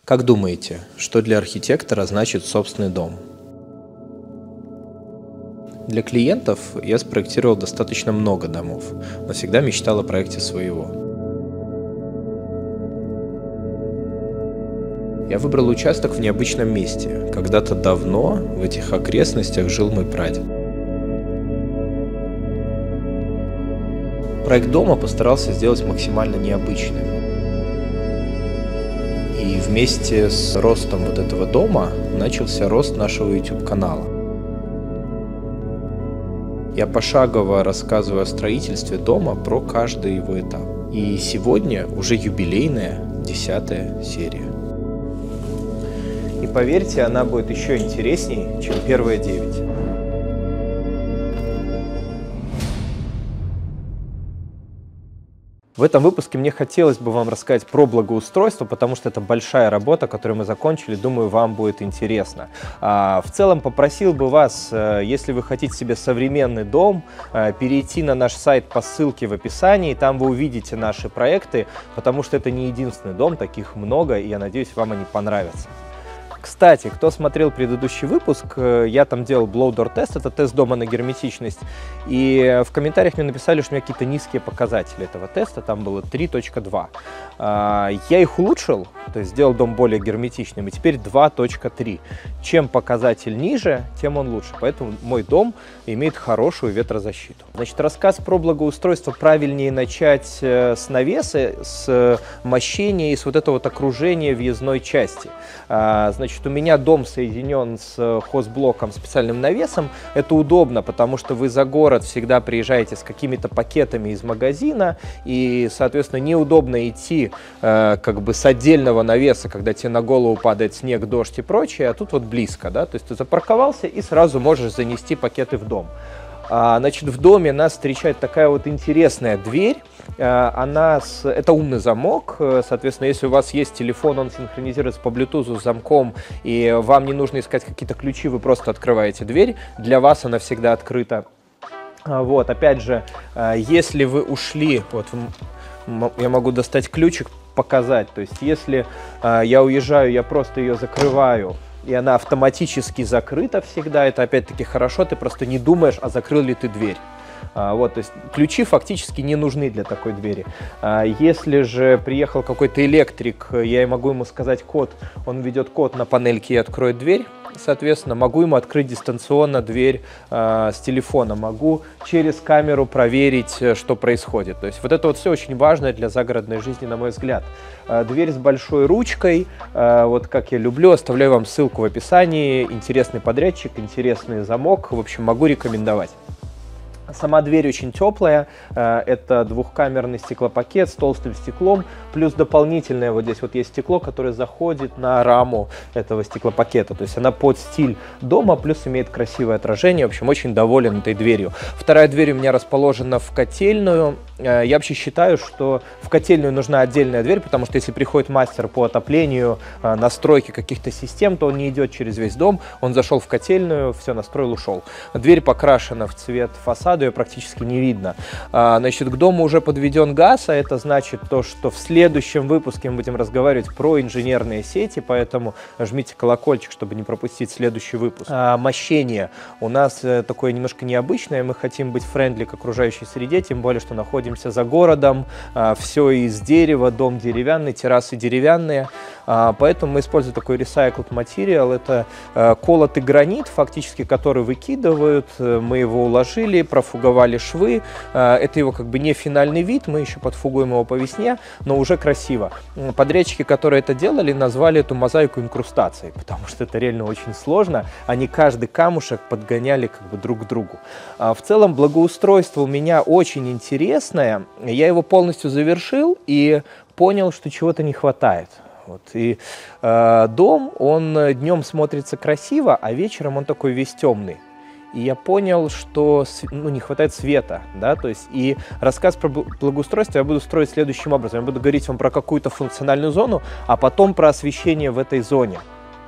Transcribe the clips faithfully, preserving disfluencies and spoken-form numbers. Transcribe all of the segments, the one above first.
Как думаете, что для архитектора значит собственный дом? Для клиентов я спроектировал достаточно много домов, но всегда мечтал о проекте своего. Я выбрал участок в необычном месте. Когда-то давно в этих окрестностях жил мой прадед. Проект дома постарался сделать максимально необычным. И вместе с ростом вот этого дома начался рост нашего YouTube-канала. Я пошагово рассказываю о строительстве дома про каждый его этап. И сегодня уже юбилейная десятая серия. И поверьте, она будет еще интересней, чем первые девять. В этом выпуске мне хотелось бы вам рассказать про благоустройство, потому что это большая работа, которую мы закончили, думаю, вам будет интересно. В целом попросил бы вас, если вы хотите себе современный дом, перейти на наш сайт по ссылке в описании, там вы увидите наши проекты, потому что это не единственный дом, таких много, и я надеюсь, вам они понравятся. Кстати, кто смотрел предыдущий выпуск, я там делал blow-door тест, это тест дома на герметичность, и в комментариях мне написали, что у меня какие-то низкие показатели этого теста, там было три точка два. Я их улучшил, то есть сделал дом более герметичным, и теперь два точка три. Чем показатель ниже, тем он лучше, поэтому мой дом имеет хорошую ветрозащиту. Значит, рассказ про благоустройство правильнее начать с навеса, с мощения и с вот этого вот окружения въездной части. Значит, Значит, у меня дом соединен с хозблоком, специальным навесом. Это удобно, потому что вы за город всегда приезжаете с какими-то пакетами из магазина, и, соответственно, неудобно идти э, как бы с отдельного навеса, когда тебе на голову падает снег, дождь и прочее, а тут вот близко, да, то есть ты запарковался и сразу можешь занести пакеты в дом. Значит, в доме нас встречает такая вот интересная дверь. Она с... Это умный замок. Соответственно, если у вас есть телефон, он синхронизируется по Bluetooth с замком, и вам не нужно искать какие-то ключи, вы просто открываете дверь. Для вас она всегда открыта. Вот, опять же, если вы ушли, вот я могу достать ключик, показать. То есть, если я уезжаю, я просто ее закрываю, и она автоматически закрыта всегда, это опять-таки хорошо, ты просто не думаешь, а закрыл ли ты дверь. А, вот, то есть ключи фактически не нужны для такой двери. А, если же приехал какой-то электрик, я могу ему сказать код, он введет код на панельке и откроет дверь. Соответственно, могу ему открыть дистанционно дверь э, с телефона, могу через камеру проверить, что происходит. То есть вот это вот все очень важно для загородной жизни, на мой взгляд. Э, дверь с большой ручкой, э, вот как я люблю, оставляю вам ссылку в описании. Интересный подрядчик, интересный замок, в общем, могу рекомендовать. Сама дверь очень теплая, это двухкамерный стеклопакет с толстым стеклом, плюс дополнительное вот здесь вот есть стекло, которое заходит на раму этого стеклопакета, то есть она под стиль дома, плюс имеет красивое отражение, в общем, очень доволен этой дверью. Вторая дверь у меня расположена в котельную. Я вообще считаю, что в котельную нужна отдельная дверь, потому что если приходит мастер по отоплению, настройке каких-то систем, то он не идет через весь дом, он зашел в котельную, все настроил, ушел. Дверь покрашена в цвет фасада, ее практически не видно. Значит, к дому уже подведен газ, а это значит то, что в следующем выпуске мы будем разговаривать про инженерные сети, поэтому жмите колокольчик, чтобы не пропустить следующий выпуск. А, мощение у нас такое немножко необычное, мы хотим быть френдли к окружающей среде, тем более, что находимся за городом, а, все из дерева, дом деревянный, террасы деревянные, а, поэтому мы используем такой recycled материал, это а, колотый гранит, фактически, который выкидывают, мы его уложили, профуговали швы, это его как бы не финальный вид, мы еще подфугуем его по весне, но уже красиво. Подрядчики, которые это делали, назвали эту мозаику инкрустацией, потому что это реально очень сложно, они каждый камушек подгоняли как бы друг к другу. В целом благоустройство у меня очень интересное, я его полностью завершил и понял, что чего-то не хватает. Вот. И э, дом, он днем смотрится красиво, а вечером он такой весь темный. И я понял, что ну, не хватает света, да, то есть и рассказ про благоустройство я буду строить следующим образом. Я буду говорить вам про какую-то функциональную зону, а потом про освещение в этой зоне.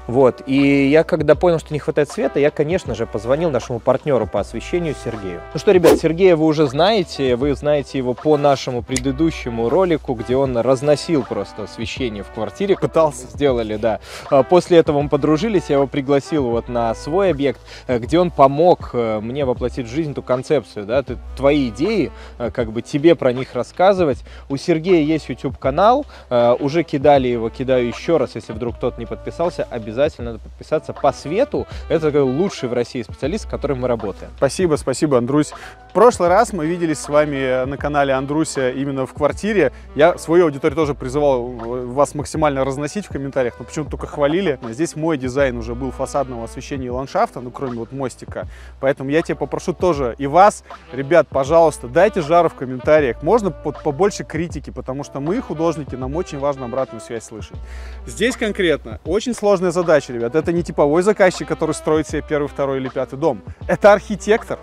Вот, и я когда понял, что не хватает света, я, конечно же, позвонил нашему партнеру по освещению Сергею. Ну что, ребят, Сергея вы уже знаете, вы знаете его по нашему предыдущему ролику, где он разносил просто освещение в квартире. Пытался. Сделали, да. После этого мы подружились, я его пригласил вот на свой объект, где он помог мне воплотить в жизнь эту концепцию, да, ты, твои идеи, как бы тебе про них рассказывать. У Сергея есть YouTube-канал, уже кидали его, кидаю еще раз, если вдруг кто-то не подписался, обязательно надо подписаться. По свету это лучший в России специалист, с которым мы работаем. Спасибо, спасибо, Андрусь. В прошлый раз мы виделись с вами на канале Андруся именно в квартире. Я свою аудиторию тоже призывал вас максимально разносить в комментариях, но почему-то только хвалили. Здесь мой дизайн уже был фасадного освещения и ландшафта, ну кроме вот мостика. Поэтому я тебя попрошу тоже и вас, ребят, пожалуйста, дайте жару в комментариях. Можно побольше критики, потому что мы, художники, нам очень важно обратную связь слышать. Здесь конкретно очень сложная задача. Ребят, это не типовой заказчик, который строит себе первый, второй или пятый дом. Это архитектор.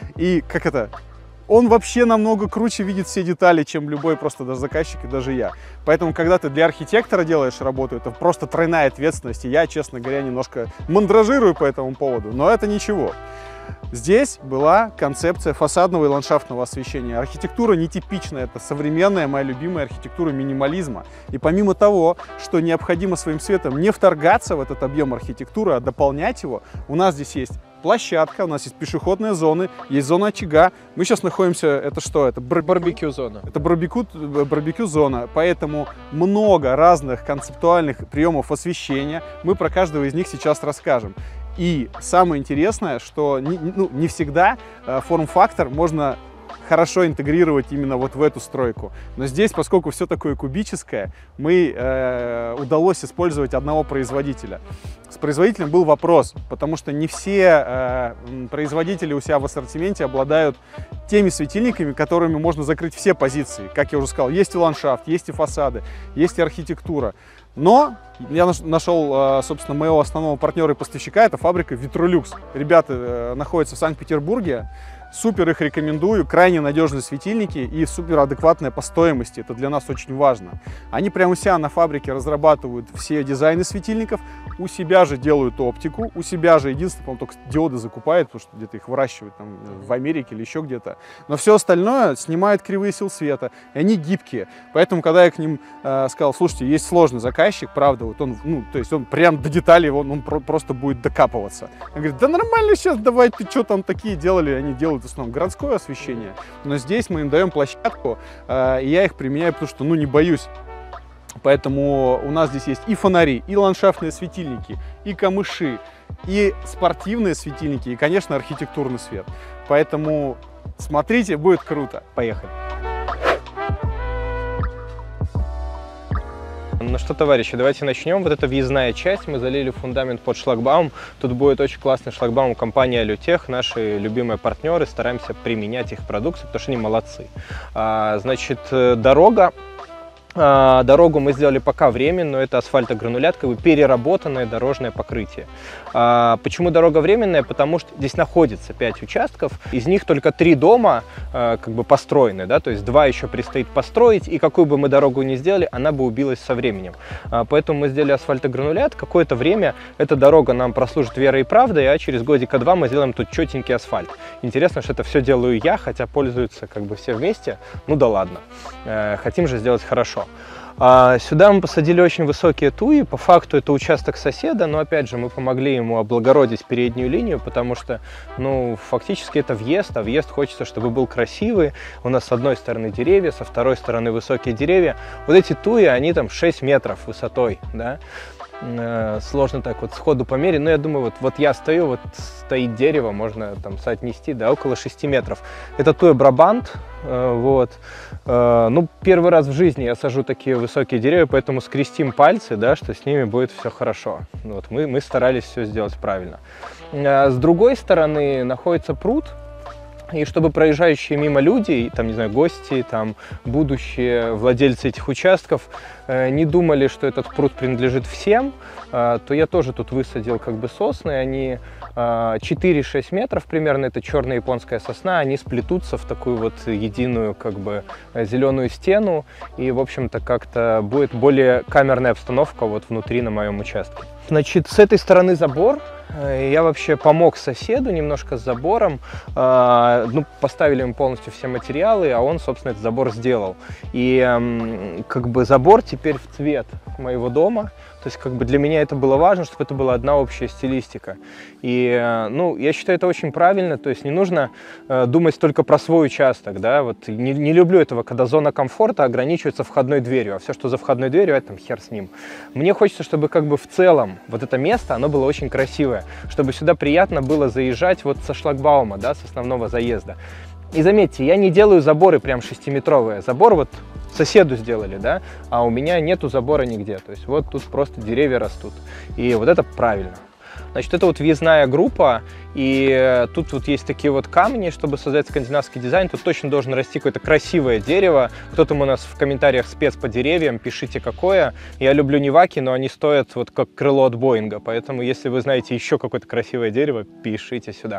И как это? Он вообще намного круче видит все детали, чем любой просто даже заказчик и даже я. Поэтому, когда ты для архитектора делаешь работу, это просто тройная ответственность. И я, честно говоря, немножко мандражирую по этому поводу, но это ничего. Здесь была концепция фасадного и ландшафтного освещения. Архитектура нетипичная, это современная, моя любимая архитектура минимализма. И помимо того, что необходимо своим светом не вторгаться в этот объем архитектуры, а дополнять его, у нас здесь есть площадка, у нас есть пешеходные зоны, есть зона очага. Мы сейчас находимся, это что? Это бар барбекю-зона. Это барбекю-зона, поэтому много разных концептуальных приемов освещения. Мы про каждого из них сейчас расскажем. И самое интересное, что не, ну, не всегда э, форм-фактор можно хорошо интегрировать именно вот в эту стройку. Но здесь, поскольку все такое кубическое, мы э, удалось использовать одного производителя. С производителем был вопрос, потому что не все э, производители у себя в ассортименте обладают теми светильниками, которыми можно закрыть все позиции. Как я уже сказал, есть и ландшафт, есть и фасады, есть и архитектура. Но я нашел, собственно, моего основного партнера и поставщика, это фабрика Витролюкс. Ребята находятся в Санкт-Петербурге, супер их рекомендую, крайне надежные светильники и супер адекватная по стоимости, это для нас очень важно. Они прямо у себя на фабрике разрабатывают все дизайны светильников, у себя же делают оптику, у себя же единственное, по-моему, только диоды закупают, потому что где-то их выращивают там, в Америке или еще где-то. Но все остальное снимает кривые сил света, и они гибкие. Поэтому, когда я к ним э, сказал, слушайте, есть сложный заказчик, правда, вот он, ну, то есть он прям до деталей, он, он про просто будет докапываться. Он говорит, да нормально сейчас, давай, ты что там такие делали, они делают в основном городское освещение, но здесь мы им даем площадку, э, и я их применяю, потому что, ну, не боюсь. Поэтому у нас здесь есть и фонари, и ландшафтные светильники, и камыши, и спортивные светильники, и, конечно, архитектурный свет. Поэтому смотрите, будет круто. Поехали. Ну что, товарищи, давайте начнем. Вот эта въездная часть, мы залили фундамент под шлагбаум. Тут будет очень классный шлагбаум компании Алютех, наши любимые партнеры. Стараемся применять их продукцию, потому что они молодцы. А, значит, дорога. Дорогу мы сделали пока временную, это асфальтогранулят, как бы переработанное дорожное покрытие. Почему дорога временная? Потому что здесь находится пять участков, из них только три дома как бы построены, да, то есть два еще предстоит построить, и какую бы мы дорогу ни сделали, она бы убилась со временем. Поэтому мы сделали асфальтогранулят, какое-то время эта дорога нам прослужит верой и правдой, а через годика два мы сделаем тут четенький асфальт. Интересно, что это все делаю я, хотя пользуются как бы все вместе, ну да ладно, хотим же сделать хорошо. А сюда мы посадили очень высокие туи, по факту это участок соседа, но опять же мы помогли ему облагородить переднюю линию, потому что, ну, фактически это въезд, а въезд хочется, чтобы был красивый. У нас с одной стороны деревья, со второй стороны высокие деревья. Вот эти туи, они там шесть метров высотой, да. Сложно так вот сходу померить, но я думаю, вот, вот я стою, вот стоит дерево, можно там соотнести, да, около шести метров. Это туя Брабант, вот. Ну, первый раз в жизни я сажу такие высокие деревья, поэтому скрестим пальцы, да, что с ними будет все хорошо. Вот, мы, мы старались все сделать правильно. С другой стороны находится пруд. И чтобы проезжающие мимо люди, там, не знаю, гости, там, будущие владельцы этих участков не думали, что этот пруд принадлежит всем, то я тоже тут высадил как бы сосны, они четыре-шесть метров примерно, это черная японская сосна, они сплетутся в такую вот единую как бы зеленую стену, и в общем-то как-то будет более камерная обстановка вот внутри на моем участке. Значит, с этой стороны забор. Я вообще помог соседу немножко с забором, ну, поставили ему полностью все материалы, а он, собственно, этот забор сделал. И как бы забор теперь в цвет моего дома, то есть как бы для меня это было важно, чтобы это была одна общая стилистика. И, ну, я считаю, это очень правильно, то есть не нужно думать только про свой участок, да, вот не, не люблю этого, когда зона комфорта ограничивается входной дверью, а все, что за входной дверью, это там хер с ним. Мне хочется, чтобы как бы в целом вот это место, оно было очень красивое, чтобы сюда приятно было заезжать вот со шлагбаума, да, с основного заезда. И заметьте, я не делаю заборы прям шестиметровые, забор вот соседу сделали, да, а у меня нету забора нигде, то есть вот тут просто деревья растут, и вот это правильно. Значит, это вот въездная группа, и тут вот есть такие вот камни, чтобы создать скандинавский дизайн. Тут точно должен расти какое-то красивое дерево. Кто-то у нас в комментариях спец по деревьям, пишите какое. Я люблю неваки, но они стоят вот как крыло от Боинга, поэтому если вы знаете еще какое-то красивое дерево, пишите сюда.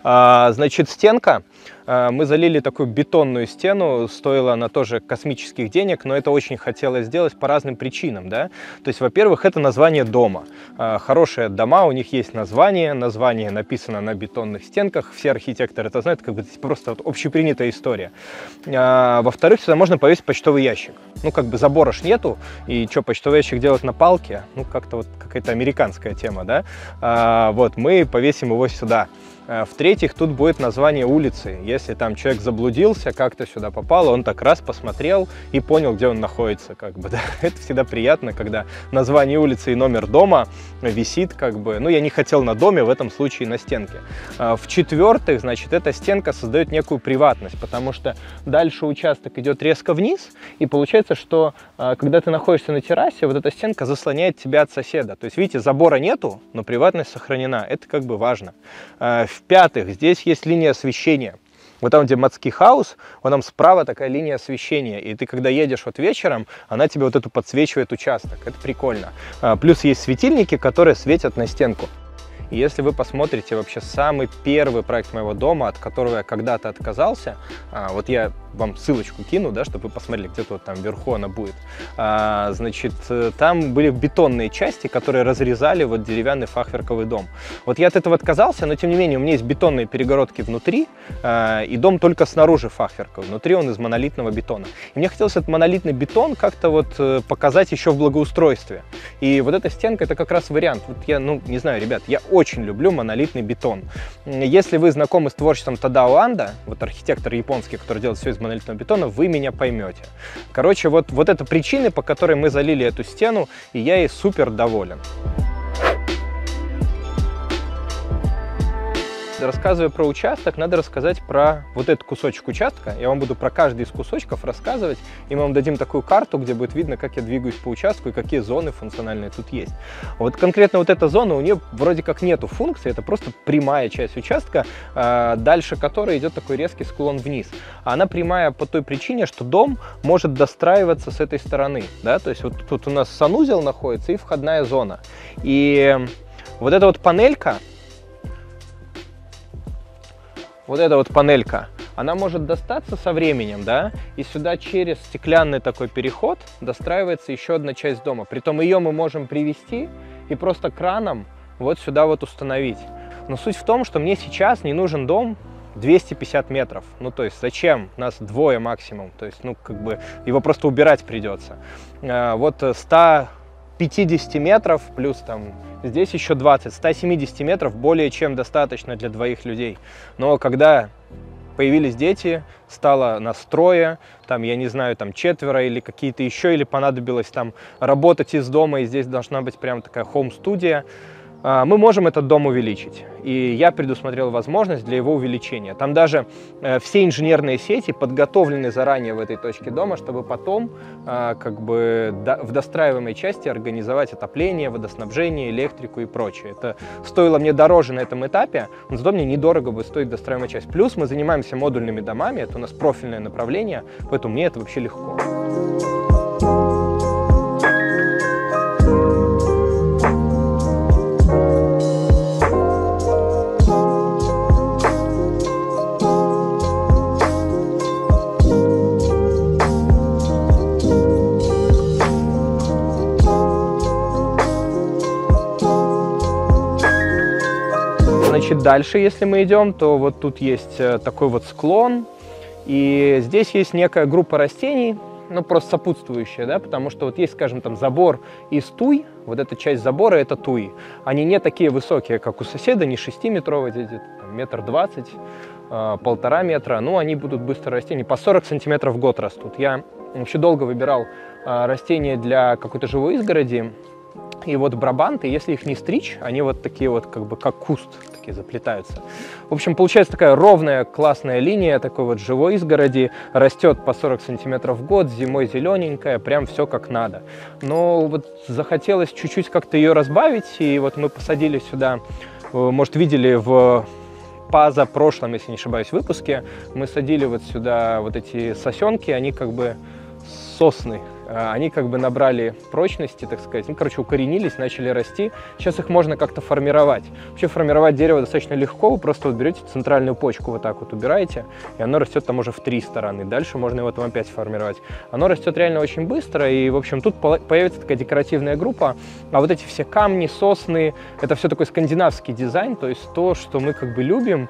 А, значит, стенка. Мы залили такую бетонную стену, стоила она тоже космических денег, но это очень хотелось сделать по разным причинам, да. То есть, во-первых, это название дома. Хорошие дома, у них есть название, название написано на бетонных стенках, все архитекторы это знают, как бы это просто вот общепринятая история. Во-вторых, сюда можно повесить почтовый ящик. Ну, как бы забора ж нету, и что, почтовый ящик делать на палке? Ну, как-то вот какая-то американская тема, да. Вот, мы повесим его сюда. В-третьих, тут будет название улицы. Если там человек заблудился, как-то сюда попал, он так раз посмотрел и понял, где он находится. Как бы, да. Это всегда приятно, когда название улицы и номер дома висит. Как бы. Ну, я не хотел на доме, в этом случае на стенке. В-четвертых, значит, эта стенка создает некую приватность, потому что дальше участок идет резко вниз, и получается, что когда ты находишься на террасе, вот эта стенка заслоняет тебя от соседа. То есть, видите, забора нету, но приватность сохранена. Это как бы важно. В-пятых, здесь есть линия освещения. Вот там, где Мацки хаус, вот там справа такая линия освещения. И ты, когда едешь вот вечером, она тебе вот эту подсвечивает участок. Это прикольно. Плюс есть светильники, которые светят на стенку. И если вы посмотрите вообще самый первый проект моего дома, от которого я когда-то отказался, вот я вам ссылочку кину, да, чтобы вы посмотрели, где-то вот там вверху она будет. Значит, там были бетонные части, которые разрезали вот деревянный фахверковый дом. Вот я от этого отказался, но тем не менее у меня есть бетонные перегородки внутри, и дом только снаружи фахверковый, внутри он из монолитного бетона. И мне хотелось этот монолитный бетон как-то вот показать еще в благоустройстве. И вот эта стенка, это как раз вариант. Вот я, ну, не знаю, ребят, я очень люблю монолитный бетон. Если вы знакомы с творчеством Тадао Анда, вот архитектор японский, который делает все из монолитного бетона, вы меня поймете. Короче, вот, вот это причины, по которой мы залили эту стену, и я ей супер доволен. Рассказывая про участок, надо рассказать про вот этот кусочек участка. Я вам буду про каждый из кусочков рассказывать, и мы вам дадим такую карту, где будет видно, как я двигаюсь по участку и какие зоны функциональные тут есть. Вот конкретно вот эта зона, у нее вроде как нету функции, это просто прямая часть участка, дальше которой идет такой резкий склон вниз. Она прямая по той причине, что дом может достраиваться с этой стороны, да, то есть вот тут у нас санузел находится и входная зона. И вот эта вот панелька, Вот эта вот панелька, она может достаться со временем, да, и сюда через стеклянный такой переход достраивается еще одна часть дома. Притом ее мы можем привести и просто краном вот сюда вот установить. Но суть в том, что мне сейчас не нужен дом двести пятьдесят метров. Ну, то есть зачем? Нас двое максимум. То есть, ну, как бы его просто убирать придется. Вот сто пятьдесят метров плюс там здесь еще двадцать, сто семьдесят метров более чем достаточно для двоих людей. Но когда появились дети, стало нас трое, там, я не знаю, там четверо или какие-то еще, или понадобилось там работать из дома, и здесь должна быть прям такая хоум-студия, мы можем этот дом увеличить. И я предусмотрел возможность для его увеличения. Там даже э, все инженерные сети подготовлены заранее в этой точке дома, чтобы потом э, как бы до, в достраиваемой части организовать отопление, водоснабжение, электрику и прочее. Это стоило мне дороже на этом этапе, но зато мне недорого будет стоить достраиваемая часть. Плюс мы занимаемся модульными домами, это у нас профильное направление, поэтому мне это вообще легко. Значит, дальше, если мы идем, то вот тут есть такой вот склон, и здесь есть некая группа растений, ну, просто сопутствующая, да, потому что вот есть, скажем, там забор из туй, вот эта часть забора — это туи. Они не такие высокие, как у соседа, не шестиметровые, где-то метр двадцать, полтора метра, ну, они будут быстро расти, они по сорок сантиметров в год растут. Я вообще долго выбирал растения для какой-то живой изгороди, и вот брабанты, если их не стричь, они вот такие вот, как бы, как куст, такие заплетаются. В общем, получается такая ровная, классная линия такой вот живой изгороди, растет по сорок сантиметров в год, зимой зелененькая, прям все как надо. Но вот захотелось чуть-чуть как-то ее разбавить, и вот мы посадили сюда, может, видели в позапрошлом, если не ошибаюсь, выпуске, мы садили вот сюда вот эти сосенки, они как бы сосны. Они как бы набрали прочности, так сказать, ну, короче, укоренились, начали расти. Сейчас их можно как-то формировать. Вообще формировать дерево достаточно легко. Вы просто вот берете центральную почку, вот так вот убираете, и оно растет там уже в три стороны. Дальше можно его там опять формировать. Оно растет реально очень быстро, и, в общем, тут появится такая декоративная группа. А вот эти все камни, сосны, это все такой скандинавский дизайн, то есть то, что мы как бы любим,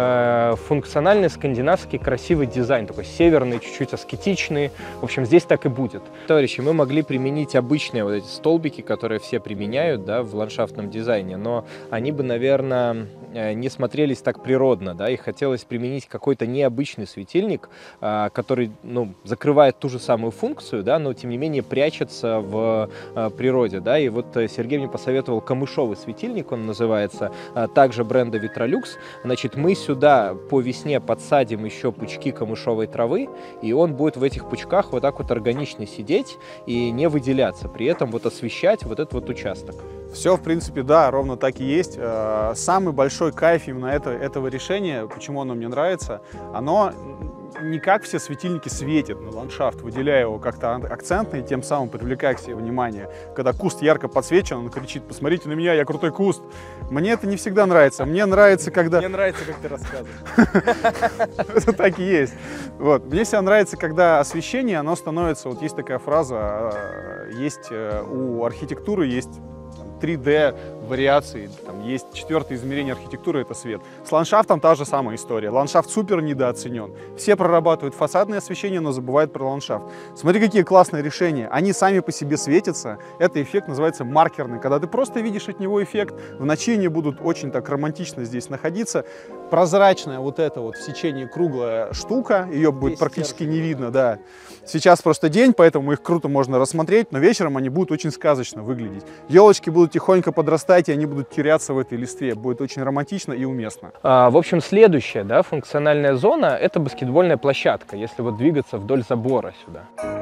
э, функциональный скандинавский красивый дизайн, такой северный, чуть-чуть аскетичный. В общем, здесь так и будет. Товарищи, мы могли применить обычные вот эти столбики, которые все применяют, да, в ландшафтном дизайне, но они бы, наверное, не смотрелись так природно, да, и хотелось применить какой-то необычный светильник, который, ну, закрывает ту же самую функцию, да, но тем не менее прячется в природе, да, и вот Сергей мне посоветовал камышовый светильник, он называется, также бренда Vitrolux. Значит, мы сюда по весне подсадим еще пучки камышовой травы, и он будет в этих пучках вот так вот органично сидеть и не выделяться, при этом вот освещать вот этот вот участок. Все, в принципе, да, ровно так и есть. Самый большой кайф именно это, этого решения, почему оно мне нравится, оно не как все светильники светят на ландшафт, выделяя его как-то акцентно и тем самым привлекая к себе внимание. Когда куст ярко подсвечен, он кричит: посмотрите на меня, я крутой куст. Мне это не всегда нравится. Мне нравится, когда... Мне нравится, как ты рассказываешь. Это так и есть. Вот. Мне всегда нравится, когда освещение, оно становится... Вот есть такая фраза, есть у архитектуры, есть три дэ вариации, там есть четвертое измерение архитектуры, это свет. С ландшафтом та же самая история. Ландшафт супер недооценен. Все прорабатывают фасадное освещение, но забывают про ландшафт. Смотри, какие классные решения. Они сами по себе светятся. Это эффект называется маркерный. Когда ты просто видишь от него эффект, в ночи они будут очень так романтично здесь находиться. Прозрачная вот эта вот в сечении круглая штука, ее будет практически не видно, да. Сейчас просто день, поэтому их круто можно рассмотреть, но вечером они будут очень сказочно выглядеть. Елочки будут тихонько подрастать, и они будут теряться в этой листве. Будет очень романтично и уместно. А, в общем, следующая, да, функциональная зона — это баскетбольная площадка, если вот двигаться вдоль забора сюда.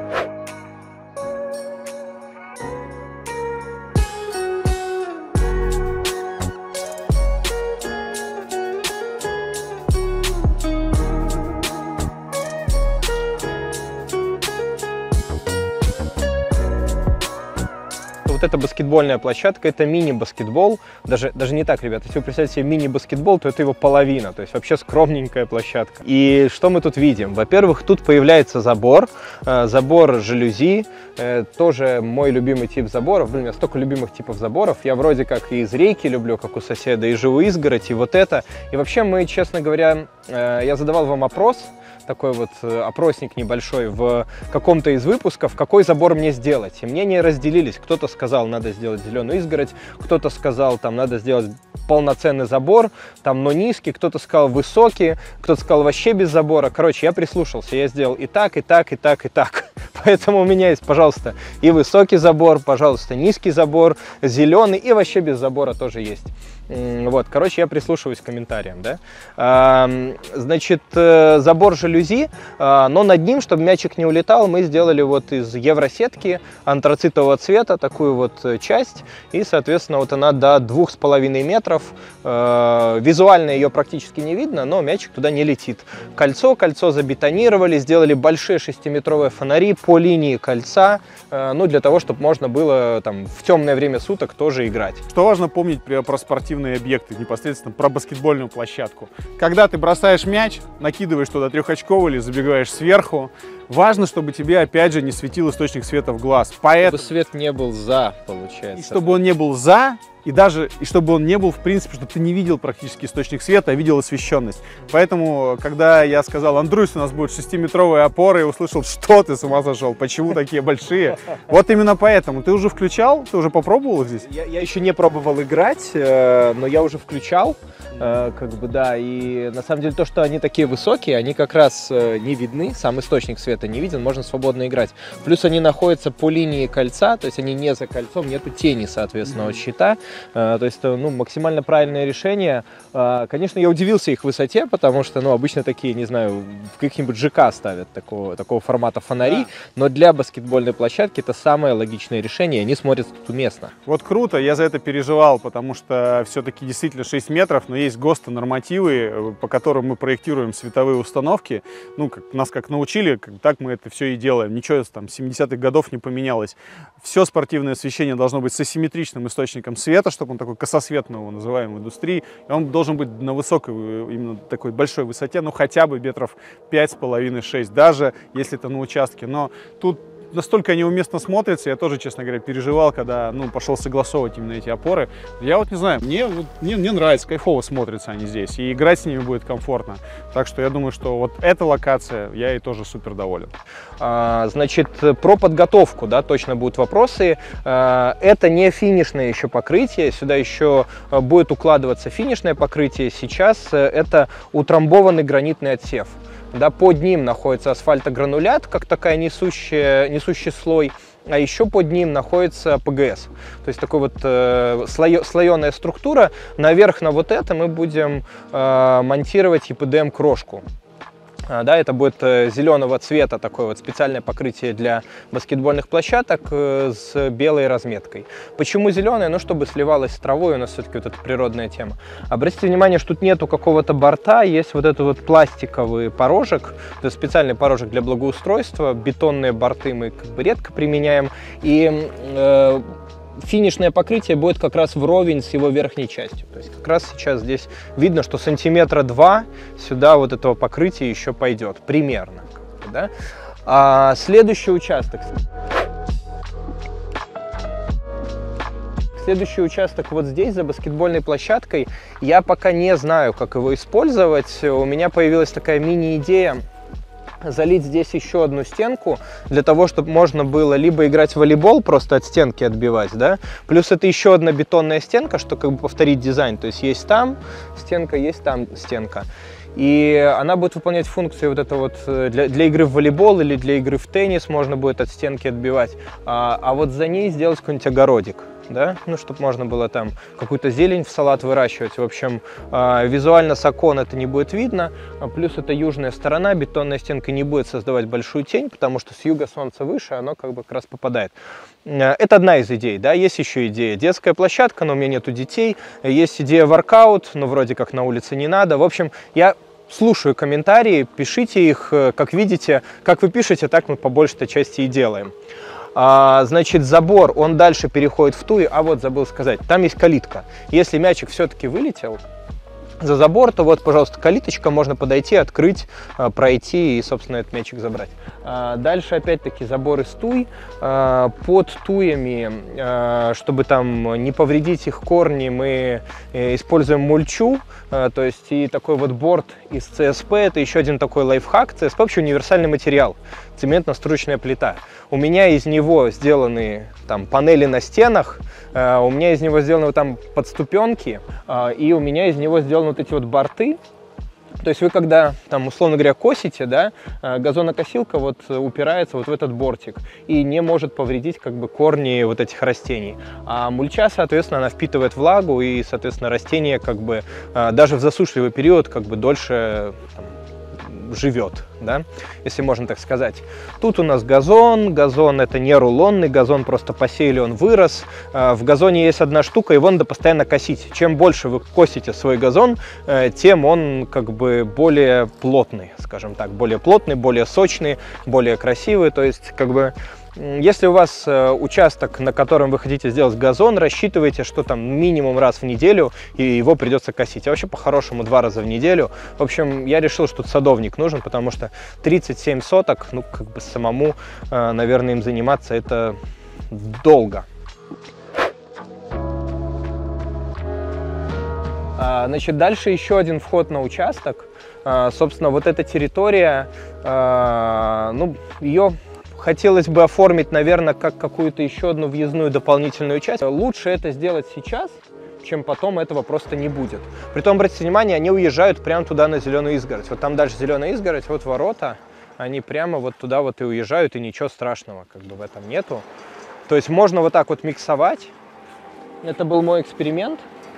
Вот эта баскетбольная площадка — это мини-баскетбол. Даже, даже не так, ребята, если вы представляете себе мини-баскетбол, то это его половина, то есть вообще скромненькая площадка. И что мы тут видим? Во-первых, тут появляется забор, э, забор жалюзи, э, тоже мой любимый тип заборов. Блин, у меня столько любимых типов заборов. Я вроде как и из рейки люблю, как у соседа, и живу изгородь, и вот это. И вообще мы, честно говоря, э, я задавал вам опрос, такой вот опросник небольшой в каком-то из выпусков, какой забор мне сделать. И мнения разделились. Кто-то сказал, надо сделать зеленую изгородь, кто-то сказал, там надо сделать полноценный забор, там, но низкий, кто-то сказал высокий, кто-то сказал вообще без забора. Короче, я прислушался, я сделал и так, и так, и так, и так. Поэтому у меня есть, пожалуйста, и высокий забор, пожалуйста, низкий забор, зеленый, и вообще без забора тоже есть. Вот, короче, я прислушиваюсь к комментариям, да. А, значит, забор жалюзи, но над ним, чтобы мячик не улетал, мы сделали вот из евросетки антрацитового цвета такую вот часть, и, соответственно, вот она до двух с половиной метров. Визуально ее практически не видно, но мячик туда не летит. Кольцо, кольцо забетонировали, сделали большие шестиметровые фонари по линии кольца, ну, для того, чтобы можно было там в темное время суток тоже играть. Что важно помнить при, про спортивные объекты, непосредственно про баскетбольную площадку. Когда ты бросаешь мяч, накидываешь туда трехочковый или забегаешь сверху, важно, чтобы тебе, опять же, не светил источник света в глаз. Поэтому... Чтобы свет не был за, получается. И чтобы он не был за, и даже, и чтобы он не был, в принципе, чтобы ты не видел практически источник света, а видел освещенность. Поэтому, когда я сказал, Андрусь, у нас будет шестиметровые опоры, я услышал, что ты с ума сошел, почему такие большие? Вот именно поэтому. Ты уже включал? Ты уже попробовал их здесь? Я, я еще не пробовал играть, э, но я уже включал, э, как бы, да, и на самом деле то, что они такие высокие, они как раз э, не видны, сам источник света не виден, можно свободно играть. Плюс они находятся по линии кольца, то есть они не за кольцом, нету тени, соответственно, от щита, э, то есть, ну, максимально правильное решение. Э, конечно, я удивился их высоте, потому что, ну, обычно такие, не знаю, в каких-нибудь ЖК ставят такого, такого формата фонари, да. Но для баскетбольной площадки это самое логичное решение, и они смотрятся тут уместно. Вот круто, я за это переживал, потому что все-таки действительно шесть метров, но есть ГОСТы нормативы, по которым мы проектируем световые установки. Ну, как, нас как научили, как, так мы это все и делаем. Ничего там с семидесятых годов не поменялось. Все спортивное освещение должно быть с асимметричным источником света, чтобы он такой кососветный, его называем в индустрии. И он должен быть на высокой, именно такой большой высоте, ну хотя бы метров пять с половиной — шесть, даже если это на участке. Но тут настолько неуместно смотрится, я тоже, честно говоря, переживал, когда, ну, пошел согласовывать именно эти опоры. Я вот не знаю, мне, мне, мне нравится, кайфово смотрятся они здесь, и играть с ними будет комфортно. Так что я думаю, что вот эта локация, я ей тоже супер доволен. А, значит, про подготовку, да, точно будут вопросы. А, это не финишное еще покрытие, сюда еще будет укладываться финишное покрытие. Сейчас это утрамбованный гранитный отсев. Да, под ним находится асфальтогранулят, как такая несущая, несущий слой, а еще под ним находится ПГС. То есть такой вот э, слое, слоеная структура. Наверх на вот это мы будем э, монтировать ИПДМ-крошку. Да, это будет зеленого цвета, такое вот специальное покрытие для баскетбольных площадок с белой разметкой. Почему зеленое? Ну, чтобы сливалось с травой, у нас все-таки вот эта природная тема. Обратите внимание, что тут нету какого-то борта, есть вот этот вот пластиковый порожек, это специальный порожек для благоустройства, бетонные борты мы как бы редко применяем, и э, финишное покрытие будет как раз вровень с его верхней частью. То есть как раз сейчас здесь видно, что сантиметра два сюда вот этого покрытия еще пойдет, примерно. Да? А следующий участок. Следующий участок вот здесь, за баскетбольной площадкой. Я пока не знаю, как его использовать. У меня появилась такая мини-идея залить здесь еще одну стенку, для того, чтобы можно было либо играть в волейбол, просто от стенки отбивать, да, плюс это еще одна бетонная стенка, что как бы повторить дизайн, то есть есть там стенка, есть там стенка. И она будет выполнять функцию вот это вот для, для игры в волейбол или для игры в теннис можно будет от стенки отбивать, а, а вот за ней сделать какой-нибудь огородик. Да? Ну, чтобы можно было там какую-то зелень в салат выращивать. В общем, э, визуально с окон это не будет видно. Плюс это южная сторона, бетонная стенка не будет создавать большую тень, потому что с юга солнце выше, оно как бы как раз попадает. Э, это одна из идей, да, есть еще идея. Детская площадка, но у меня нету детей. Есть идея воркаут, но вроде как на улице не надо. В общем, я слушаю комментарии, пишите их, как видите. Как вы пишете, так мы по большей части и делаем. А, значит, забор, он дальше переходит в туи, а вот забыл сказать, там есть калитка. Если мячик все-таки вылетел за забор, то вот, пожалуйста, калиточка, можно подойти, открыть, пройти и, собственно, этот мячик забрать. А, дальше, опять-таки, забор из туй. А, под туями, а, чтобы там не повредить их корни, мы используем мульчу, а, то есть и такой вот борт из ЦСП, это еще один такой лайфхак. ЦСП вообще универсальный материал, цементно-стручная плита. У меня из него сделаны там панели на стенах, э, у меня из него сделаны вот там подступенки, э, и у меня из него сделаны вот эти вот борты. То есть вы когда, там, условно говоря, косите, да, э, газонокосилка вот упирается вот в этот бортик и не может повредить как бы корни вот этих растений. А мульча, соответственно, она впитывает влагу и, соответственно, растение как бы э, даже в засушливый период как бы дольше там, живет, да, если можно так сказать. Тут у нас газон, газон это не рулонный, газон просто посеяли, он вырос. В газоне есть одна штука, его надо постоянно косить. Чем больше вы косите свой газон, тем он как бы более плотный, скажем так, более плотный, более сочный, более красивый, то есть как бы если у вас участок, на котором вы хотите сделать газон, рассчитывайте, что там минимум раз в неделю и его придется косить. А вообще по-хорошему два раза в неделю. В общем, я решил, что тут садовник нужен, потому что тридцать семь соток, ну как бы самому, наверное, им заниматься это долго. Значит, дальше еще один вход на участок. Собственно, вот эта территория, ну, ее хотелось бы оформить, наверное, как какую-то еще одну въездную дополнительную часть. Лучше это сделать сейчас, чем потом этого просто не будет. Притом, обратите внимание, они уезжают прямо туда на зеленую изгородь. Вот там дальше зеленая изгородь, вот ворота, они прямо вот туда вот и уезжают, и ничего страшного как бы в этом нету. То есть можно вот так вот миксовать. Это был мой эксперимент.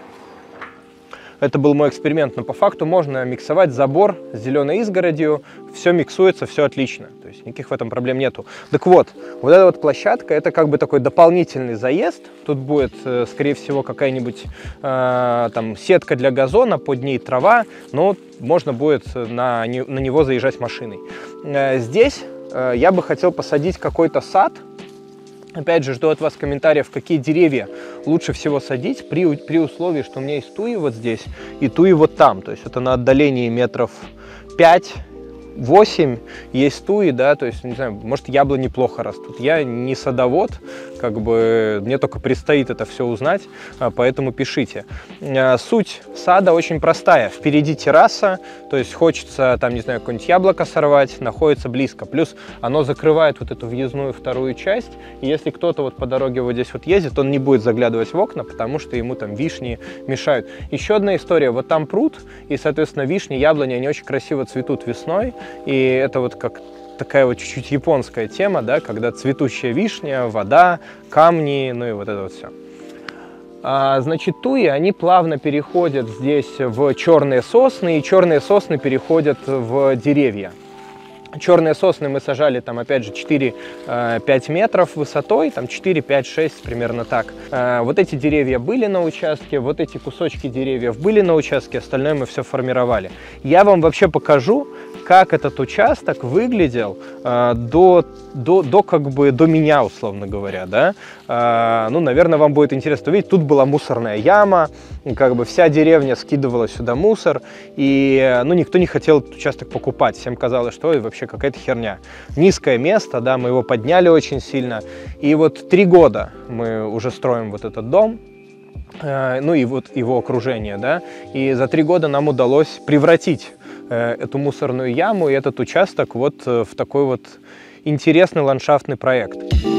Это был мой эксперимент, но по факту можно миксовать забор с зеленой изгородью, все миксуется, все отлично, то есть никаких в этом проблем нету. Так вот, вот эта вот площадка, это как бы такой дополнительный заезд, тут будет, скорее всего, какая-нибудь э, там сетка для газона, под ней трава, но можно будет на, на него заезжать машиной. Э, здесь э, я бы хотел посадить какой-то сад. Опять же, жду от вас комментариев, какие деревья лучше всего садить при, при условии, что у меня есть туи вот здесь и туи вот там. То есть это на отдалении метров пять-восемь есть туи, да, то есть, не знаю, может, яблони плохо растут. Я не садовод, как бы мне только предстоит это все узнать, поэтому пишите. Суть сада очень простая. Впереди терраса, то есть хочется там, не знаю, какое-нибудь яблоко сорвать, находится близко. Плюс оно закрывает вот эту въездную вторую часть. И если кто-то вот по дороге вот здесь вот ездит, он не будет заглядывать в окна, потому что ему там вишни мешают. Еще одна история. Вот там пруд, и, соответственно, вишни, яблони, они очень красиво цветут весной. И это вот как такая вот чуть-чуть японская тема, да, когда цветущая вишня, вода, камни, ну и вот это вот все. А, значит, туи, они плавно переходят здесь в черные сосны, и черные сосны переходят в деревья. Черные сосны мы сажали там, опять же, четыре-пять метров высотой, там четыре, пять, шесть, примерно так. Вот эти деревья были на участке, вот эти кусочки деревьев были на участке, остальное мы все формировали. Я вам вообще покажу, как этот участок выглядел э, до, до, до, как бы, до меня, условно говоря, да. Э, ну, наверное, вам будет интересно увидеть. Тут была мусорная яма, как бы вся деревня скидывала сюда мусор, и, ну, никто не хотел этот участок покупать. Всем казалось, что ой, вообще какая-то херня. Низкое место, да, мы его подняли очень сильно. И вот три года мы уже строим вот этот дом. Ну и вот его окружение, да, и за три года нам удалось превратить э, эту мусорную яму и этот участок вот э, в такой вот интересный ландшафтный проект.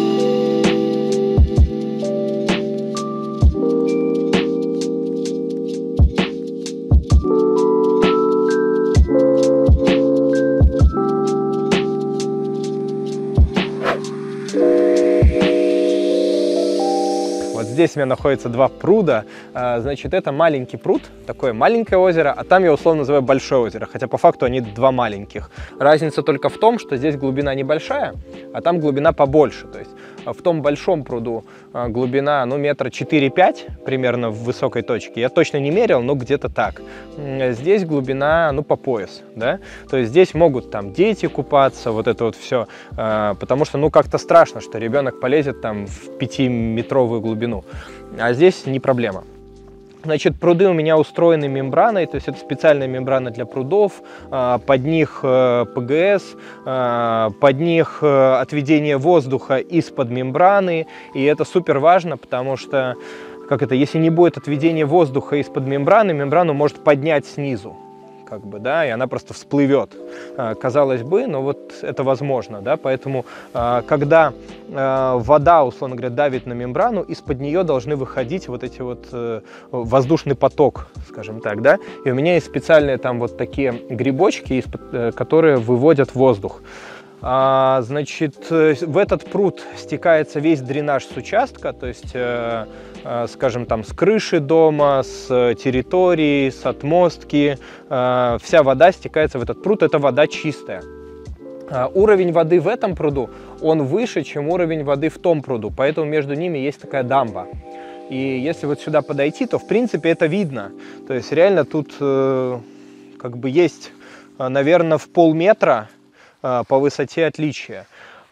Здесь у меня находится два пруда, значит, это маленький пруд, такое маленькое озеро, а там я условно называю большое озеро, хотя по факту они два маленьких. Разница только в том, что здесь глубина небольшая, а там глубина побольше, то есть в том большом пруду глубина, ну, метра четыре-пять примерно в высокой точке, я точно не мерил, но где-то так. Здесь глубина, ну, по пояс, да, то есть здесь могут там дети купаться, вот это вот все, потому что, ну, как-то страшно, что ребенок полезет там в пятиметровую глубину. А здесь не проблема. Значит, пруды у меня устроены мембраной, то есть это специальная мембрана для прудов, под них ПГС, под них отведение воздуха из-под мембраны, и это супер важно, потому что, как это, если не будет отведения воздуха из-под мембраны, мембрану может поднять снизу, как бы, да, и она просто всплывет, казалось бы, но вот это возможно, да, поэтому, когда вода, условно говоря, давит на мембрану, из-под нее должны выходить вот эти вот воздушный поток, скажем так, да, и у меня есть специальные там вот такие грибочки, которые выводят воздух. А, значит, в этот пруд стекается весь дренаж с участка, то есть, э, э, скажем, там с крыши дома, с территории, с отмостки, э, вся вода стекается в этот пруд, это вода чистая. А, уровень воды в этом пруду, он выше, чем уровень воды в том пруду, поэтому между ними есть такая дамба. И если вот сюда подойти, то в принципе это видно, то есть реально тут э, как бы есть, наверное, в полметра по высоте отличия.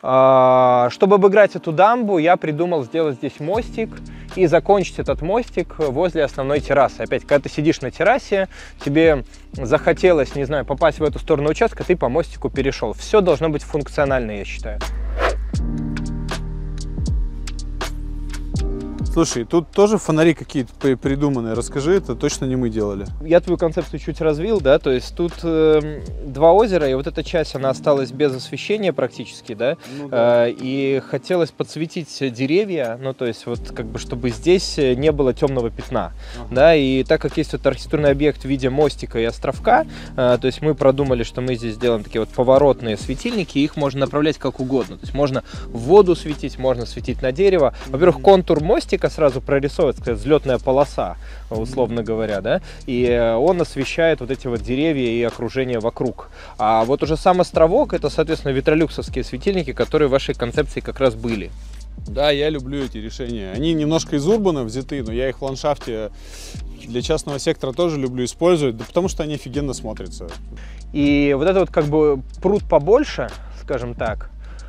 Чтобы обыграть эту дамбу, я придумал сделать здесь мостик и закончить этот мостик возле основной террасы. Опять, когда ты сидишь на террасе, тебе захотелось, не знаю, попасть в эту сторону участка, ты по мостику перешел. Все должно быть функционально, я считаю. Слушай, тут тоже фонари какие-то придуманные. Расскажи, это точно не мы делали. Я твою концепцию чуть развил, да, то есть тут э, два озера, и вот эта часть, она осталась без освещения практически, да, Ну, да. э, и хотелось подсветить деревья, ну, то есть вот как бы, чтобы здесь не было темного пятна, ага. да, и так как есть вот архитектурный объект в виде мостика и островка, э, то есть мы продумали, что мы здесь сделаем такие вот поворотные светильники, их можно направлять как угодно, то есть можно в воду светить, можно светить на дерево. Во-первых, контур мостика сразу прорисовывается, сказать, взлетная полоса, условно говоря, да, и он освещает вот эти вот деревья и окружение вокруг. А вот уже сам островок, это, соответственно, ветролюксовские светильники, которые в вашей концепции как раз были. Да, я люблю эти решения. Они немножко из урбана взяты, но я их в ландшафте для частного сектора тоже люблю использовать, да потому что они офигенно смотрятся. И вот это вот как бы пруд побольше, скажем так,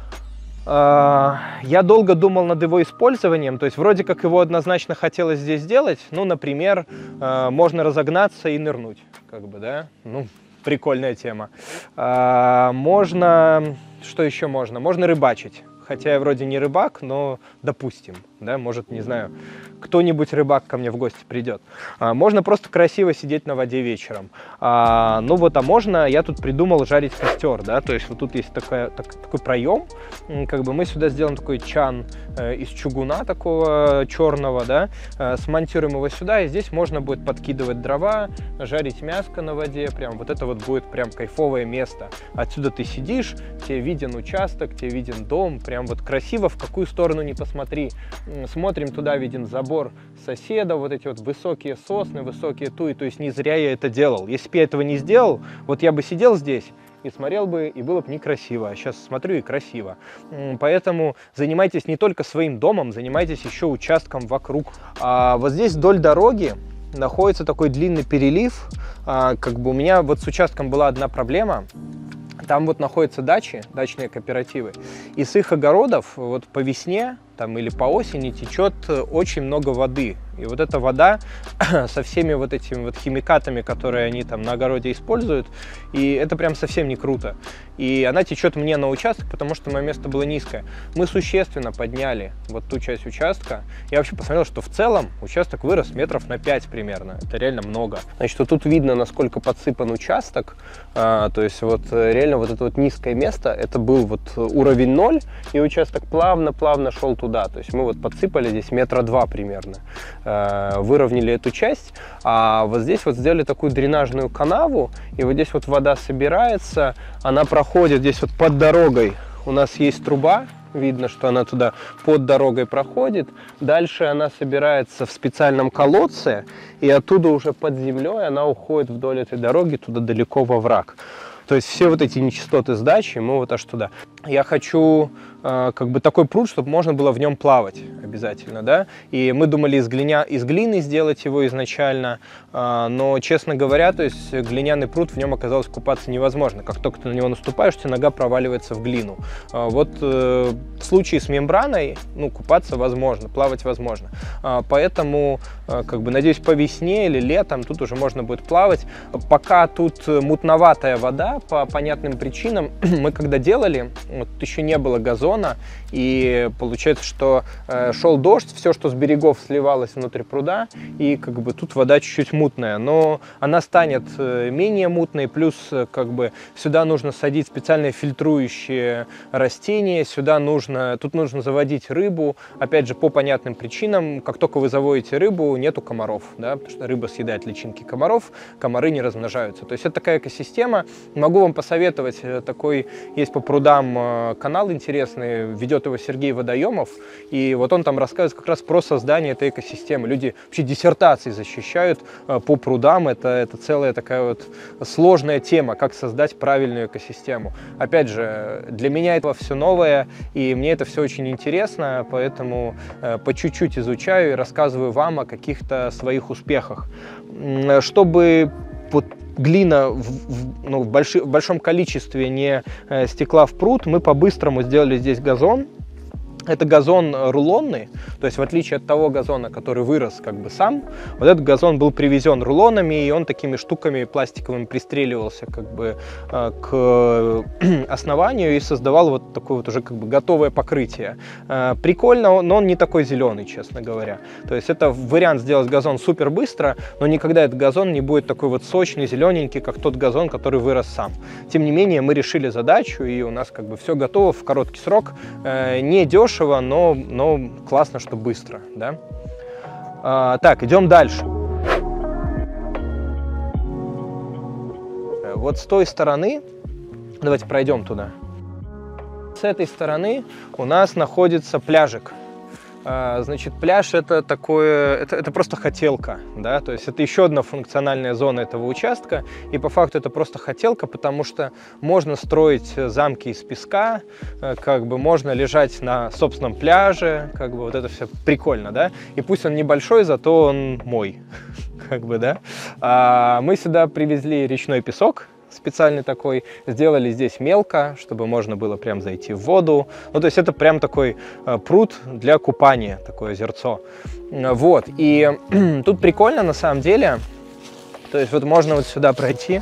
я долго думал над его использованием, то есть вроде как его однозначно хотелось здесь сделать, ну, например, можно разогнаться и нырнуть, как бы, да, ну, прикольная тема. Можно, что еще можно? Можно рыбачить. Хотя я вроде не рыбак, но допустим, да, может, не знаю, кто-нибудь рыбак ко мне в гости придет. А, можно просто красиво сидеть на воде вечером. А, ну вот, а можно, я тут придумал жарить костер, да, то есть вот тут есть такая, так, такой проем, как бы мы сюда сделаем такой чан э, из чугуна такого черного, да, э, смонтируем его сюда, и здесь можно будет подкидывать дрова, жарить мяско на воде, прям вот это вот будет прям кайфовое место. Отсюда ты сидишь, тебе виден участок, тебе виден дом, прям вот красиво, в какую сторону не посмотри. Смотрим туда, виден забор соседа, вот эти вот высокие сосны, высокие туи, то есть не зря я это делал. Если бы я этого не сделал, вот я бы сидел здесь и смотрел бы, и было бы некрасиво. А сейчас смотрю, и красиво. Поэтому занимайтесь не только своим домом, занимайтесь еще участком вокруг. А вот здесь вдоль дороги находится такой длинный перелив. А, как бы у меня вот с участком была одна проблема. Там вот находятся дачи, дачные кооперативы, и с их огородов вот по весне там, или по осени течет очень много воды. И вот эта вода со всеми вот этими вот химикатами, которые они там на огороде используют, и это прям совсем не круто. И она течет мне на участок, потому что мое место было низкое. Мы существенно подняли вот ту часть участка. Я вообще посмотрел, что в целом участок вырос метров на пять примерно. Это реально много. Значит, вот тут видно, насколько подсыпан участок. А, то есть вот реально вот это вот низкое место, это был вот уровень ноль, и участок плавно-плавно шел туда. То есть мы вот подсыпали здесь метра два примерно. Выровняли эту часть, а вот здесь вот сделали такую дренажную канаву, и вот здесь вот вода собирается, она проходит здесь вот под дорогой, у нас есть труба, видно, что она туда под дорогой проходит, дальше она собирается в специальном колодце, и оттуда уже под землей она уходит вдоль этой дороги туда далеко во враг. То есть все вот эти нечистоты с дачи мы вот аж туда. Я хочу э, как бы такой пруд, чтобы можно было в нем плавать обязательно, да. И мы думали из, глиня, из глины сделать его изначально, э, но, честно говоря, то есть глиняный пруд, в нем оказалось купаться невозможно. Как только ты на него наступаешь, у тебя нога проваливается в глину. Э, вот э, в случае с мембраной, ну, купаться возможно, плавать возможно. Э, поэтому, э, как бы, надеюсь, по весне или летом тут уже можно будет плавать. Пока тут мутноватая вода, по понятным причинам. Мы когда делали, вот еще не было газона, и получается, что э, шел дождь, все, что с берегов сливалось внутрь пруда, и как бы тут вода чуть-чуть мутная, но она станет э, менее мутной, плюс э, как бы сюда нужно садить специальные фильтрующие растения, сюда нужно, тут нужно заводить рыбу, опять же, по понятным причинам. Как только вы заводите рыбу, нету комаров, да, потому что рыба съедает личинки комаров, комары не размножаются. То есть это такая экосистема. Могу вам посоветовать, такой есть по прудам канал интересный, ведет его Сергей Водоемов, и вот он там рассказывает как раз про создание этой экосистемы. Люди вообще диссертации защищают по прудам, это, это целая такая вот сложная тема, как создать правильную экосистему. Опять же, для меня это все новое, и мне это все очень интересно, поэтому по чуть-чуть изучаю и рассказываю вам о каких-то своих успехах. Чтобы вот глина в, в, ну, в, больши, в большом количестве не э, стекла в пруд, мы по-быстрому сделали здесь газон. Это газон рулонный, то есть в отличие от того газона, который вырос как бы сам, вот этот газон был привезен рулонами, и он такими штуками пластиковыми пристреливался как бы к основанию и создавал вот такое вот уже как бы готовое покрытие. Прикольно, но он не такой зеленый, честно говоря. То есть это вариант сделать газон супер быстро, но никогда этот газон не будет такой вот сочный, зелененький, как тот газон, который вырос сам. Тем не менее, мы решили задачу, и у нас как бы все готово в короткий срок, не дешево, Но, но классно, что быстро, да? А, так, идем дальше. Вот с той стороны, давайте пройдем туда. С этой стороны у нас находится пляжик. А, значит, пляж это такое, это, это просто хотелка, да, то есть это еще одна функциональная зона этого участка, и по факту это просто хотелка, потому что можно строить замки из песка, как бы можно лежать на собственном пляже, как бы вот это все прикольно, да, и пусть он небольшой, зато он мой, как бы, да. А мы сюда привезли речной песок, специальный такой, сделали здесь мелко, чтобы можно было прям зайти в воду. Ну, то есть это прям такой э, пруд для купания, такое озерцо. Вот, и тут прикольно на самом деле, то есть вот можно вот сюда пройти.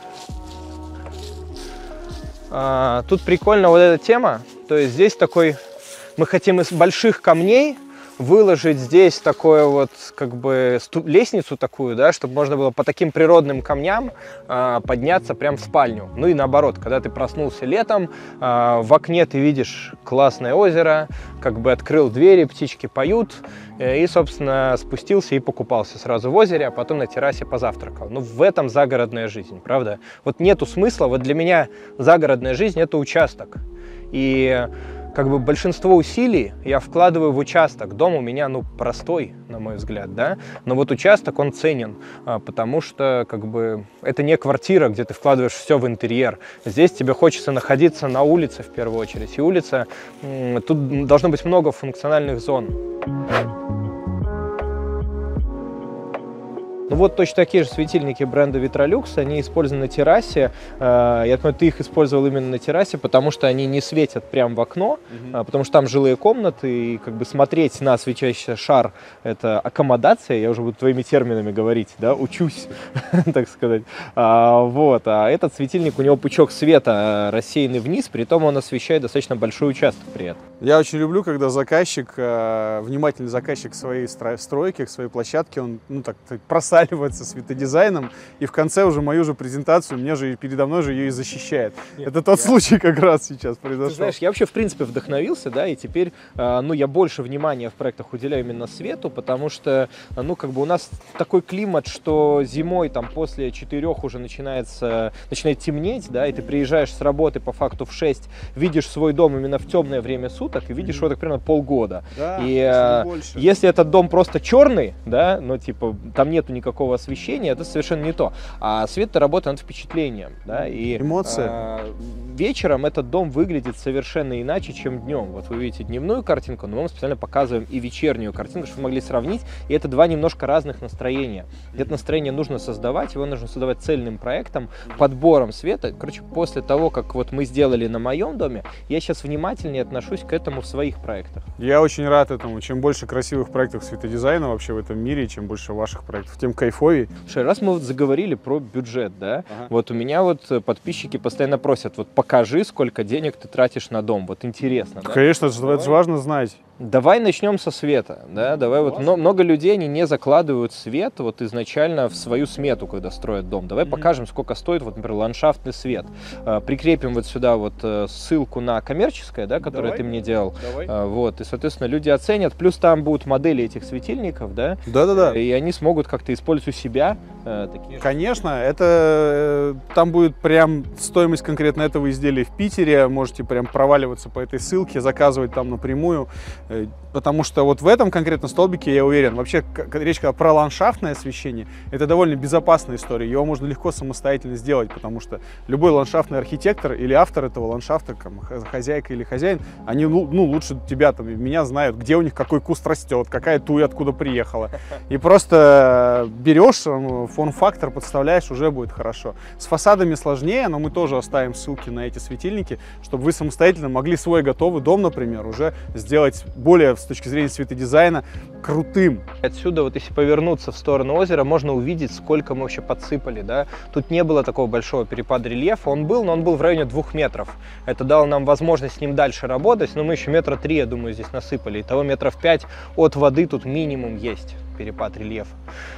А, тут прикольно вот эта тема, то есть здесь такой, мы хотим из больших камней выложить здесь такое вот, как бы, лестницу такую, да, чтобы можно было по таким природным камням э, подняться прям в спальню. Ну и наоборот, когда ты проснулся летом, э, в окне ты видишь классное озеро, как бы открыл двери, птички поют, э, и, собственно, спустился и покупался сразу в озере, а потом на террасе позавтракал. Ну, в этом загородная жизнь, правда? Вот нету смысла, вот для меня загородная жизнь – это участок. И как бы большинство усилий я вкладываю в участок. Дом у меня, ну, простой, на мой взгляд, да, но вот участок, он ценен, потому что, как бы, это не квартира, где ты вкладываешь все в интерьер. Здесь тебе хочется находиться на улице, в первую очередь, и улица, тут должно быть много функциональных зон. Ну вот точно такие же светильники бренда Vitrolux, они использованы на террасе. Я думаю, ты их использовал именно на террасе, потому что они не светят прямо в окно, mm-hmm. потому что там жилые комнаты, и как бы смотреть на светящийся шар – это аккомодация, я уже буду твоими терминами говорить, да, учусь, так сказать. Вот, а этот светильник, у него пучок света рассеянный вниз, при том он освещает достаточно большой участок при этом. Я очень люблю, когда заказчик, внимательный заказчик к своей стройке, к своей площадке, он, ну, так, просаживается светодизайном, и в конце уже мою же презентацию, мне же передо мной же ее и защищает. Нет, это тот я... случай как раз сейчас произошел. Ты знаешь, я вообще в принципе вдохновился, да, и теперь, ну, я больше внимания в проектах уделяю именно свету, потому что, ну, как бы у нас такой климат, что зимой там после четырех уже начинается, начинает темнеть, да, и ты приезжаешь с работы по факту в шесть, видишь свой дом именно в темное время суток, и видишь его так примерно полгода. Да, и а, если этот дом просто черный, да, ну, типа, там нету никакого никакого освещения, это совершенно не то. А свет работает над впечатлением, да, и эмоции. А, вечером этот дом выглядит совершенно иначе, чем днем. Вот вы видите дневную картинку, но мы вам специально показываем и вечернюю картинку, чтобы вы могли сравнить, и это два немножко разных настроения. Это настроение нужно создавать, его нужно создавать цельным проектом, подбором света. Короче, после того, как вот мы сделали на моем доме, я сейчас внимательнее отношусь к этому в своих проектах. Я очень рад этому. Чем больше красивых проектов светодизайна вообще в этом мире, чем больше ваших проектов, тем кайфовее. Слушай, раз мы вот заговорили про бюджет, да, ага. вот у меня вот подписчики постоянно просят, вот покажи, сколько денег ты тратишь на дом, вот интересно. Да? Конечно, это же важно знать. Давай начнем со света, да, давай вот много, много людей, они не закладывают свет вот изначально в свою смету, когда строят дом. Давай mm-hmm. покажем, сколько стоит, вот, например, ландшафтный свет. Прикрепим вот сюда вот ссылку на коммерческое, да, которое давай. Ты мне делал. Давай. Вот, и, соответственно, люди оценят, плюс там будут модели этих светильников, да. Да-да-да. И они смогут как-то использовать у себя. Такие Конечно, это там будет прям стоимость конкретно этого изделия в Питере, можете прям проваливаться по этой ссылке, заказывать там напрямую. Потому что вот в этом конкретно столбике, я уверен, вообще речь когда про ландшафтное освещение, это довольно безопасная история. Его можно легко самостоятельно сделать, потому что любой ландшафтный архитектор или автор этого ландшафта, там, хозяйка или хозяин, они ну, лучше тебя, там, меня знают, где у них какой куст растет, какая туя откуда приехала. И просто берешь, форм-фактор подставляешь, уже будет хорошо. С фасадами сложнее, но мы тоже оставим ссылки на эти светильники, чтобы вы самостоятельно могли свой готовый дом, например, уже сделать более, с точки зрения светодизайна, крутым. Отсюда, вот если повернуться в сторону озера, можно увидеть, сколько мы вообще подсыпали, да. Тут не было такого большого перепада рельефа, он был, но он был в районе двух метров. Это дало нам возможность с ним дальше работать, но мы еще метра три, я думаю, здесь насыпали. Итого метров пять от воды тут минимум есть перепад рельефа.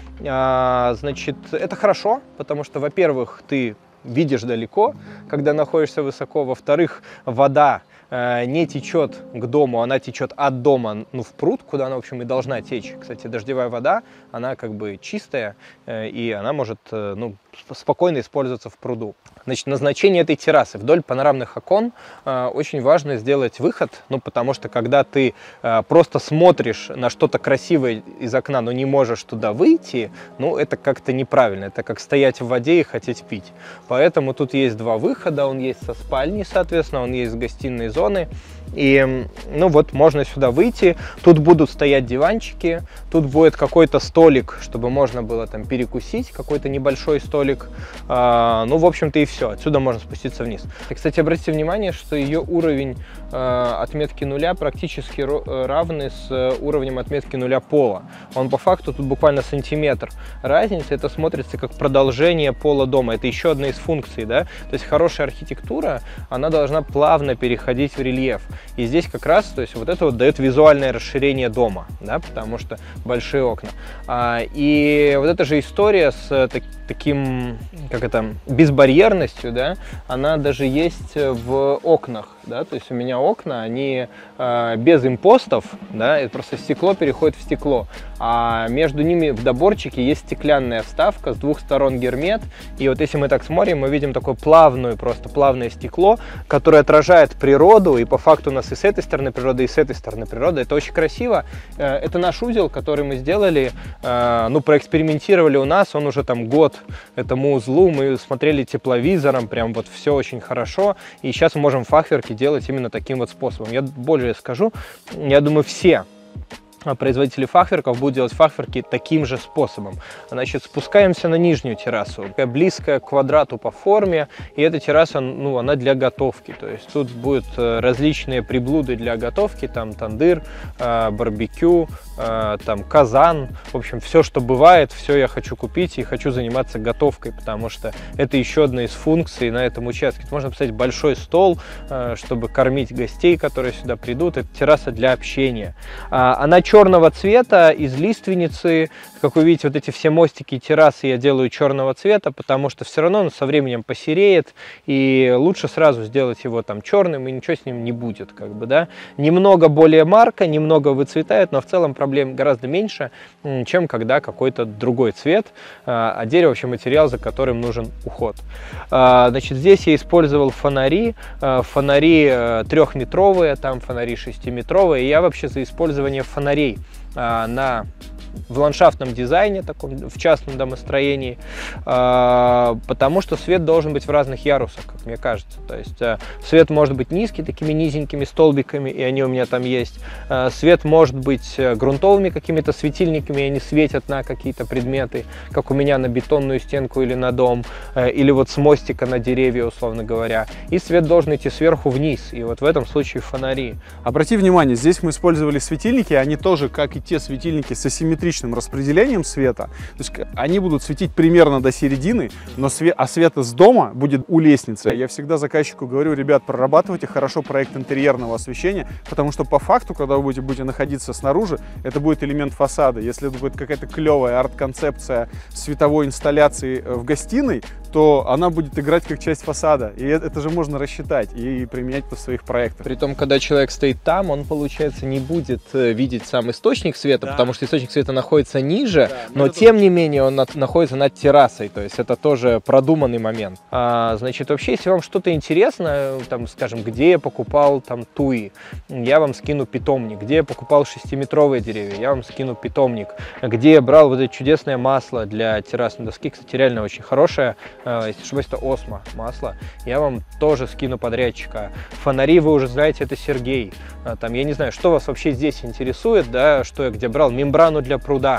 А, значит, это хорошо, потому что, во-первых, ты видишь далеко, когда находишься высоко, во-вторых, вода э, не течет к дому, она течет от дома, ну, в пруд, куда она, в общем, и должна течь. Кстати, дождевая вода, она как бы чистая, э, и она может, э, ну, спокойно использоваться в пруду. Значит, назначение этой террасы. Вдоль панорамных окон э, очень важно сделать выход, ну, потому что когда ты э, просто смотришь на что-то красивое из окна, но не можешь туда выйти, ну, это как-то неправильно. Это как стоять в воде и хотеть пить. Поэтому тут есть два выхода. Он есть со спальни, соответственно, он есть с гостиной зоны. И, ну, вот можно сюда выйти. Тут будут стоять диванчики, тут будет какой-то столик, чтобы можно было там перекусить, какой-то небольшой столик. А, ну, в общем-то, и все. Отсюда можно спуститься вниз. И, кстати, обратите внимание, что ее уровень э, отметки нуля практически равный с уровнем отметки нуля пола. Он по факту тут буквально сантиметр разницы. Это смотрится как продолжение пола дома. Это еще одна из функций, да. То есть хорошая архитектура, она должна плавно переходить в рельеф. И здесь как раз, то есть вот это вот дает визуальное расширение дома, да, потому что большие окна. А, и вот эта же история с так, таким, как это, безбарьерностью, да, она даже есть в окнах, да, то есть у меня окна, они э, без импостов, да, это просто стекло переходит в стекло, а между ними в доборчике есть стеклянная вставка, с двух сторон гермет, и вот если мы так смотрим, мы видим такое плавное, просто плавное стекло, которое отражает природу, и по факту у нас и с этой стороны природа, и с этой стороны природа, это очень красиво. Это наш узел, который мы сделали, ну, проэкспериментировали у нас, он уже там год этому узлу, мы смотрели тепловизором, прям вот все очень хорошо, и сейчас мы можем фахверки делать именно таким вот способом. Я более скажу, я думаю, все производители фахверков будут делать фахверки таким же способом. Значит, спускаемся на нижнюю террасу, близкая к квадрату по форме, и эта терраса, ну, она для готовки, то есть тут будут различные приблуды для готовки, там тандыр, барбекю, там казан, в общем, все, что бывает, все я хочу купить и хочу заниматься готовкой, потому что это еще одна из функций на этом участке. Можно поставить большой стол, чтобы кормить гостей, которые сюда придут. Это терраса для общения. Она черного цвета, из лиственницы. Как вы видите, вот эти все мостики и террасы я делаю черного цвета, потому что все равно он со временем посереет, и лучше сразу сделать его там черным, и ничего с ним не будет, как бы, да. Немного более марка, немного выцветает, но в целом проблем гораздо меньше, чем когда какой-то другой цвет, а дерево вообще материал, за которым нужен уход. Значит, здесь я использовал фонари, фонари трехметровые, там фонари шестиметровые, и я вообще за использование фонарей на в ландшафтном дизайне, таком, в частном домостроении, потому что свет должен быть в разных ярусах, как мне кажется. То есть свет может быть низкий, такими низенькими столбиками, и они у меня там есть. Свет может быть грунтовыми какими-то светильниками, и они светят на какие-то предметы, как у меня на бетонную стенку или на дом, или вот с мостика на деревья, условно говоря. И свет должен идти сверху вниз, и вот в этом случае фонари. Обрати внимание, здесь мы использовали светильники, они тоже, как и те светильники с асимметричным распределением света, то есть они будут светить примерно до середины, но свет, а свет из дома будет у лестницы. Я всегда заказчику говорю: ребят, прорабатывайте хорошо проект интерьерного освещения, потому что по факту, когда вы будете, будете находиться снаружи, это будет элемент фасада. Если это будет какая-то клевая арт-концепция световой инсталляции в гостиной, то она будет играть как часть фасада, и это же можно рассчитать и применять в своих проектах. Притом, когда человек стоит там, он, получается, не будет видеть сам источник света, да, потому что источник света находится ниже, да, но, но тем тоже... не менее он над, находится над террасой, то есть это тоже продуманный момент. А, значит, вообще, если вам что-то интересно, там, скажем, где я покупал там туи, я вам скину питомник, где я покупал шестиметровые деревья, я вам скину питомник, где я брал вот это чудесное масло для террасной доски, кстати, реально очень хорошее, если ошибаюсь, это Осмо масло, я вам тоже скину подрядчика. Фонари вы уже знаете, это Сергей. Там, я не знаю, что вас вообще здесь интересует, да, что я где брал, мембрану для пруда.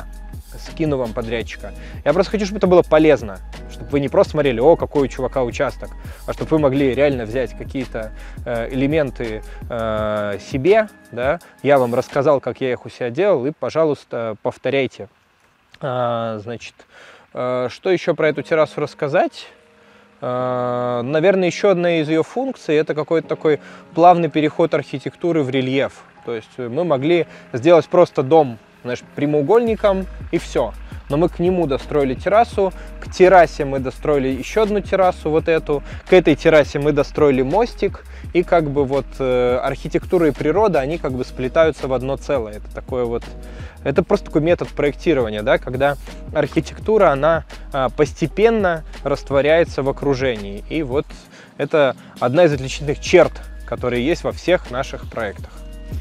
скину вам подрядчика. Я просто хочу, чтобы это было полезно, чтобы вы не просто смотрели, о, какой у чувака участок, а чтобы вы могли реально взять какие-то э, элементы э, себе, да, я вам рассказал, как я их у себя делал, и, пожалуйста, повторяйте. А, значит, э, что еще про эту террасу рассказать? А, наверное, еще одна из ее функций — это какой-то такой плавный переход архитектуры в рельеф. То есть мы могли сделать просто дом, знаешь, прямоугольником и все. Но мы к нему достроили террасу, к террасе мы достроили еще одну террасу, вот эту, к этой террасе мы достроили мостик, и как бы вот э, архитектура и природа, они как бы сплетаются в одно целое. Это такое вот, это просто такой метод проектирования, да, когда архитектура, она э, постепенно растворяется в окружении. И вот это одна из отличительных черт, которые есть во всех наших проектах.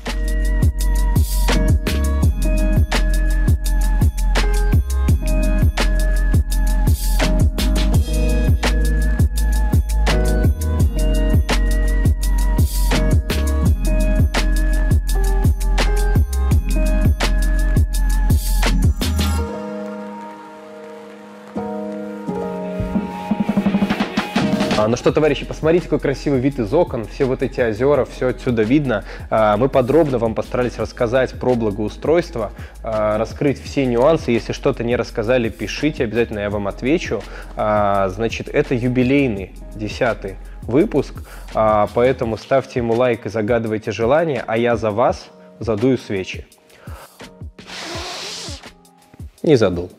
Ну что, товарищи, посмотрите, какой красивый вид из окон, все вот эти озера, все отсюда видно. Мы подробно вам постарались рассказать про благоустройство, раскрыть все нюансы. Если что-то не рассказали, пишите, обязательно я вам отвечу. Значит, это юбилейный десятый выпуск, поэтому ставьте ему лайк и загадывайте желание, а я за вас задую свечи. Не задул.